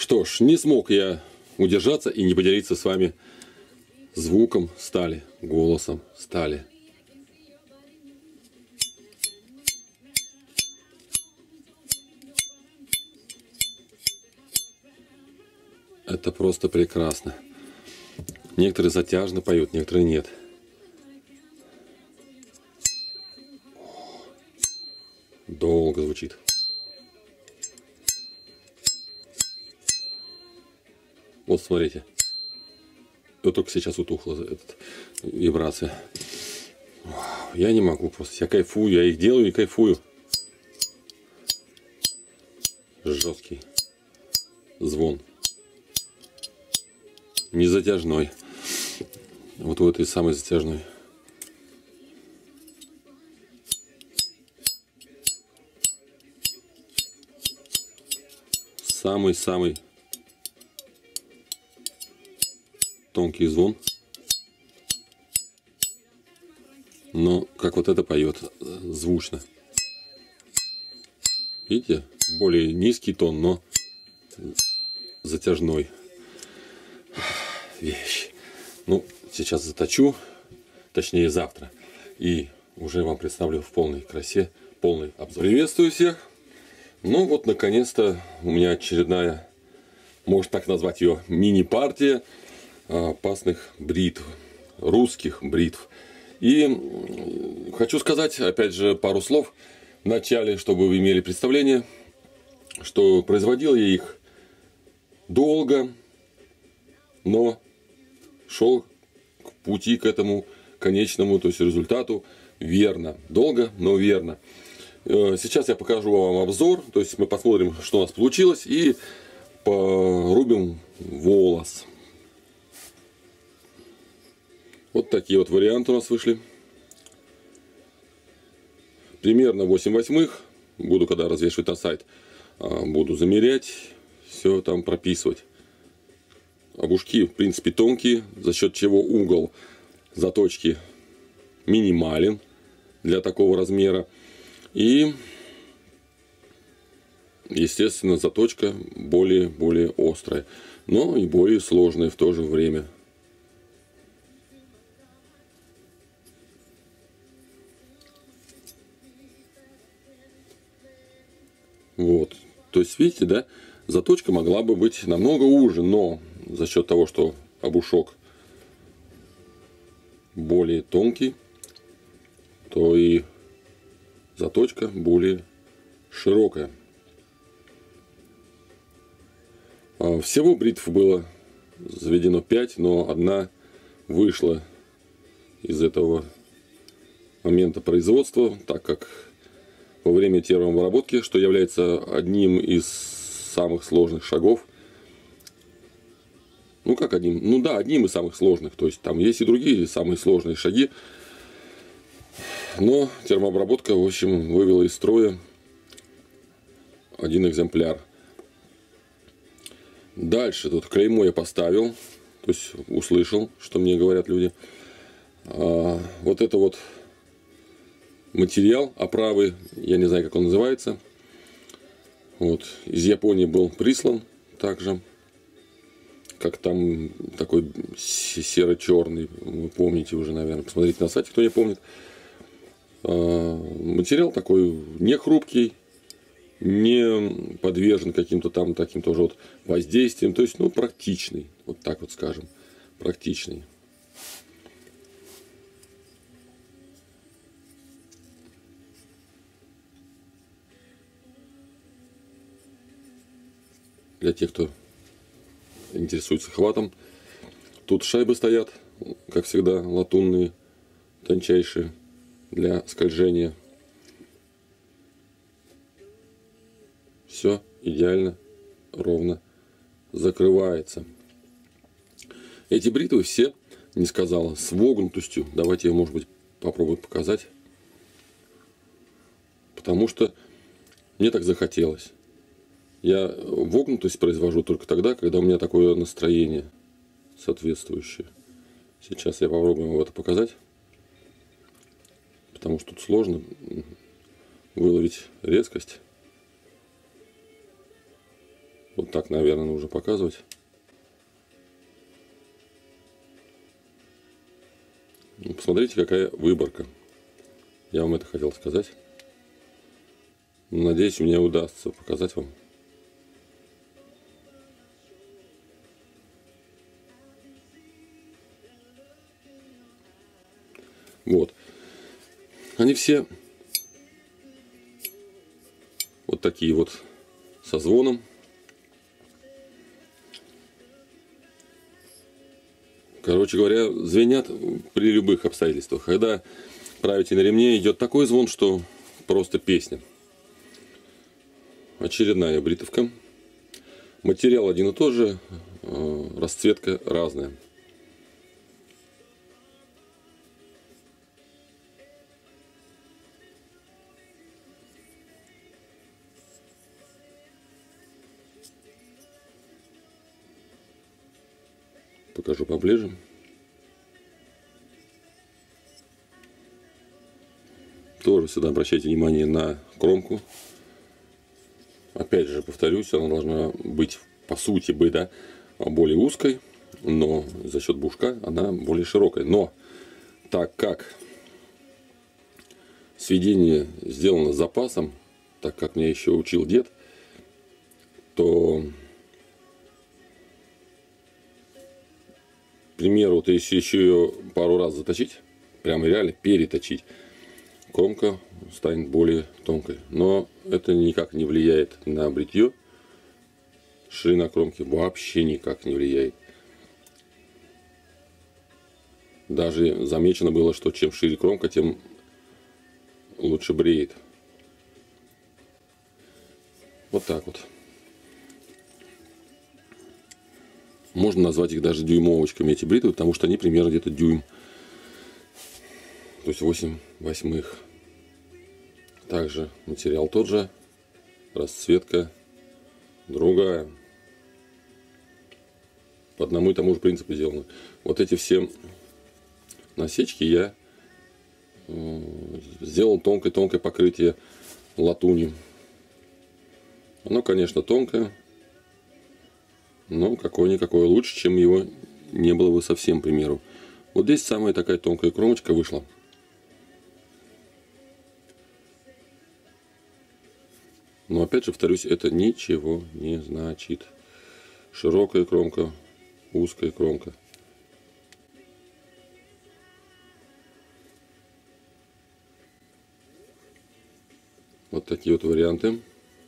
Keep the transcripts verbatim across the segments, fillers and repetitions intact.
Что ж, не смог я удержаться и не поделиться с вами звуком стали, голосом стали. Это просто прекрасно. Некоторые затяжно поют, некоторые нет. Долго звучит. Вот смотрите. Вот только сейчас утухла эта вибрация. Я не могу просто. Я кайфую, я их делаю и кайфую. Жесткий звон. Не затяжной. Вот у этой самой затяжной. Самый-самый тонкий звон. Но как вот это поет звучно. Видите? Более низкий тон, но затяжной. Вещь. Ну, сейчас заточу, точнее завтра. И уже вам представлю в полной красе, полный обзор. Приветствую всех. Ну вот, наконец-то у меня очередная, можно так назвать ее, мини-партия опасных бритв, русских бритв. И хочу сказать, опять же, пару слов в начале, чтобы вы имели представление, что производил я их долго, но шел к пути к этому конечному, то есть результату верно. Долго, но верно. Сейчас я покажу вам обзор, то есть мы посмотрим, что у нас получилось, и порубим волос. Вот такие вот варианты у нас вышли. Примерно восемь восьмых. Буду, когда развешивать на сайт, буду замерять, все там прописывать. Обушки, в принципе, тонкие, за счет чего угол заточки минимален для такого размера. И, естественно, заточка более-более острая, но и более сложная в то же время. Вот. То есть, видите, да, заточка могла бы быть намного уже, но за счет того, что обушок более тонкий, то и заточка более широкая. Всего бритв было заведено пять, но одна вышла из этого момента производства, так как во время термообработки, что является одним из самых сложных шагов. Ну как одним? Ну да, одним из самых сложных. То есть там есть и другие самые сложные шаги. Но термообработка, в общем, вывела из строя один экземпляр. Дальше тут клеймо я поставил. То есть услышал, что мне говорят люди. А, вот это вот материал оправы, я не знаю, как он называется. Вот, из Японии был прислан также. Как там такой серо-черный, вы помните уже, наверное. Посмотрите на сайте, кто не помнит. А, материал такой не хрупкий, не подвержен каким-то там таким тоже вот воздействиям. То есть, ну, практичный, вот так вот скажем, практичный. Для тех, кто интересуется хватом. Тут шайбы стоят, как всегда, латунные, тончайшие, для скольжения. Все идеально, ровно закрывается. Эти бритвы все, не сказала, с вогнутостью. Давайте я, может быть, попробую показать. Потому что мне так захотелось. Я вогнутость произвожу только тогда, когда у меня такое настроение соответствующее. Сейчас я попробую вам это показать. Потому что тут сложно выловить резкость. Вот так, наверное, нужно показывать. Ну, посмотрите, какая выборка. Я вам это хотел сказать. Надеюсь, мне удастся показать вам. Вот. Они все вот такие вот со звоном. Короче говоря, звенят при любых обстоятельствах. Когда правите на ремне, идет такой звон, что просто песня. Очередная бритовка. Материал один и тот же, расцветка разная. Покажу поближе. Тоже всегда обращайте внимание на кромку. Опять же, повторюсь, она должна быть, по сути бы, да, более узкой, но за счет бушка она более широкая. Но так как сведение сделано с запасом, так как меня еще учил дед, то, к примеру, вот если еще ее пару раз заточить, прямо реально переточить, кромка станет более тонкой. Но это никак не влияет на бритье. Ширина кромки вообще никак не влияет. Даже замечено было, что чем шире кромка, тем лучше бреет. Вот так вот. Можно назвать их даже дюймовочками, эти бритвы, потому что они примерно где-то дюйм. То есть восемь восьмых. Также материал тот же, расцветка другая. По одному и тому же принципу сделаны. Вот эти все насечки я сделал тонкое-тонкое покрытие латунью. Оно, конечно, тонкое, но какое-никакое лучше, чем его не было бы совсем, к примеру. Вот здесь самая такая тонкая кромочка вышла. Но опять же, повторюсь, это ничего не значит. Широкая кромка, узкая кромка. Вот такие вот варианты.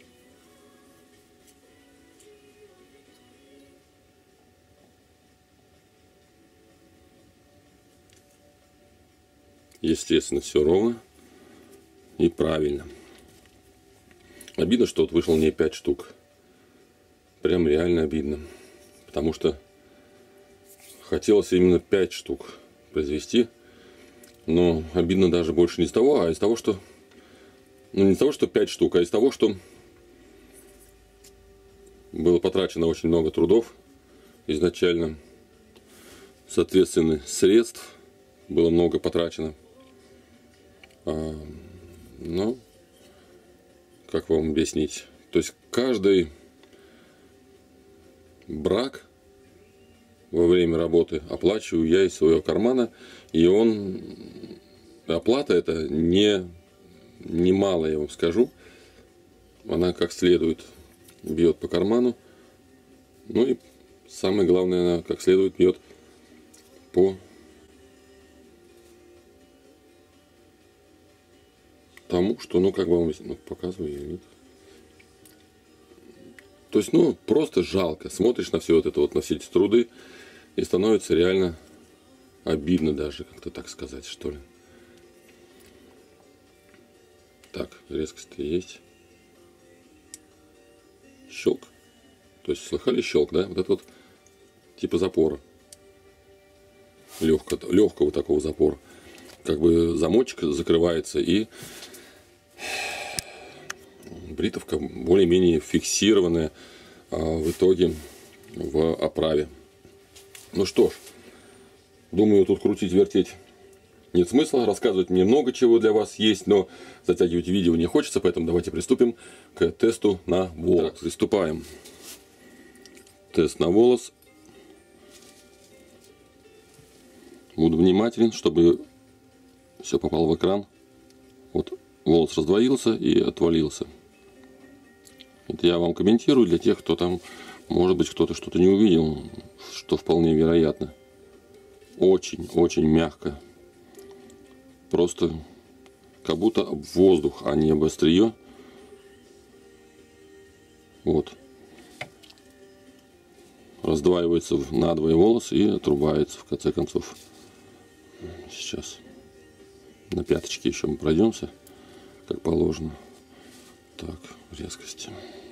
Естественно, все ровно и правильно. Обидно, что вот вышло не пять штук. Прям реально обидно. Потому что хотелось именно пять штук произвести. Но обидно даже больше не из того, а из того, что... Ну, не из того, что пять штук, а из того, что было потрачено очень много трудов изначально. Соответственно, средств было много потрачено. А, но... Как вам объяснить? То есть каждый брак во время работы оплачиваю я из своего кармана, и он, оплата это не, не мало, я вам скажу, она как следует бьет по карману, ну и самое главное, она как следует бьет по тому, что, ну, как бы вам, ну, показываю я, нет. То есть, ну, просто жалко. Смотришь на все вот это вот, на все эти труды, и становится реально обидно даже, как-то так сказать, что ли. Так, резкость есть. Щелк. То есть, слыхали щелк, да? Вот это вот типа запора. Легкого, легкого такого запора. Как бы замочек закрывается, и бритовка более-менее фиксированная а, в итоге в оправе. Ну что ж, думаю, тут крутить, вертеть нет смысла. Рассказывать мне много чего для вас есть, но затягивать видео не хочется, поэтому давайте приступим к тесту на волк. Так, приступаем. Тест на волос. Буду внимателен, чтобы все попало в экран. Вот волос раздвоился и отвалился. Это я вам комментирую для тех, кто там, может быть, кто-то что-то не увидел, что вполне вероятно. Очень-очень мягко. Просто как будто об воздух, а не об острие. Вот. Раздваивается надвое волос и отрубается в конце концов. Сейчас на пяточке еще мы пройдемся, как положено. Так, в резкости.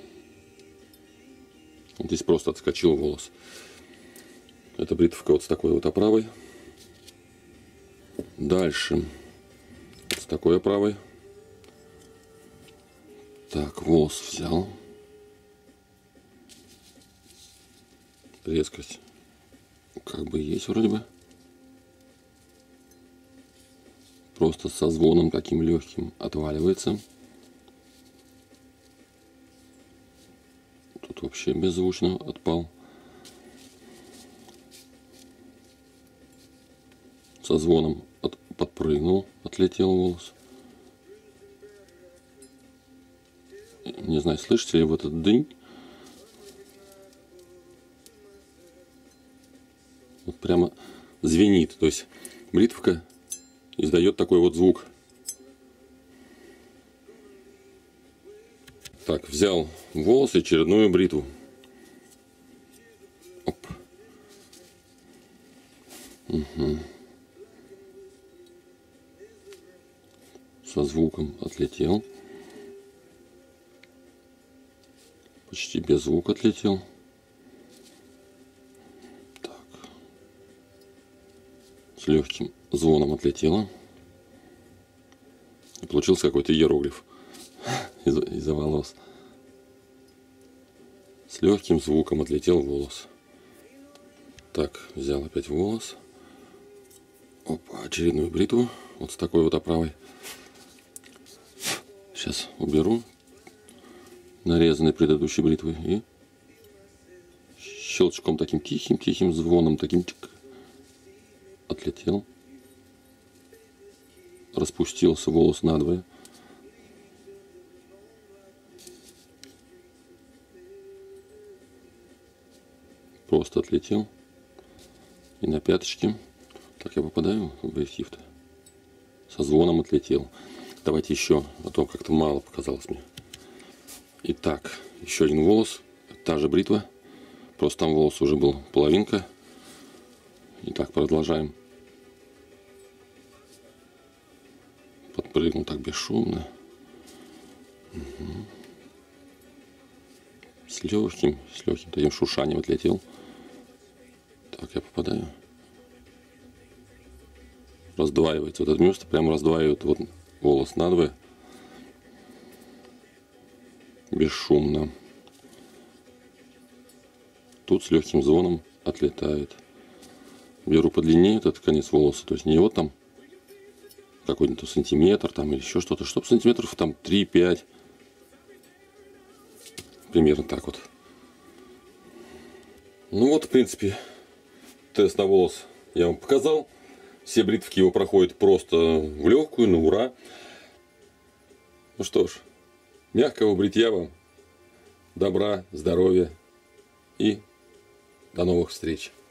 Вот здесь просто отскочил волос. Это бритвка вот с такой вот оправой. Дальше с такой оправой. Так, волос взял. Резкость как бы есть вроде бы. Просто со звоном таким легким отваливается. Тут вообще беззвучно отпал. Со звоном от, подпрыгнул, отлетел волос. Не знаю, слышите ли вы этот дынь? Вот прямо звенит. То есть бритвка издает такой вот звук. Так, взял волос и очередную бритву. Оп. Угу. Со звуком отлетел. Почти без звука отлетел. Так. С легким звоном отлетело. И получился какой-то иероглиф из- из-за волос. С легким звуком отлетел волос. Так, взял опять волос. Опа, очередную бритву. Вот с такой вот оправой. Сейчас уберу нарезанной предыдущей бритвой. И щелчком таким тихим-тихим звоном, таким чик, отлетел. Распустился волос надвое. Просто отлетел. И на пяточке. Так я попадаю в объектив-то. Со звоном отлетел. Давайте еще, а то как-то мало показалось мне. Итак, еще один волос. Та же бритва. Просто там волос уже был половинка. Итак, продолжаем. Подпрыгнул так бесшумно. Угу. С легким, с легким таким шуршанием отлетел. Так, я попадаю. Раздваивается вот это место, прямо раздваивает вот волос надвое. Бесшумно. Тут с легким звоном отлетает. Беру подлиннее этот конец волоса, то есть не вот там какой-то сантиметр там или еще что-то, чтобы сантиметров там три-пять. Примерно так вот. Ну вот, в принципе, тест на волос я вам показал. Все бритвки его проходят просто в легкую, на ура. Ну что ж, мягкого бритья вам, добра, здоровья и до новых встреч.